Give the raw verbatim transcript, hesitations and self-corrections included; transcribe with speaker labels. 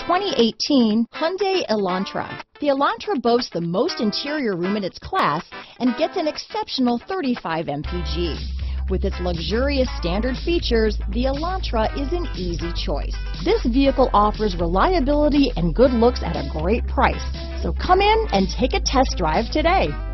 Speaker 1: twenty eighteen Hyundai Elantra. The Elantra boasts the most interior room in its class and gets an exceptional thirty-five M P G. With its luxurious standard features, the Elantra is an easy choice. This vehicle offers reliability and good looks at a great price. So come in and take a test drive today.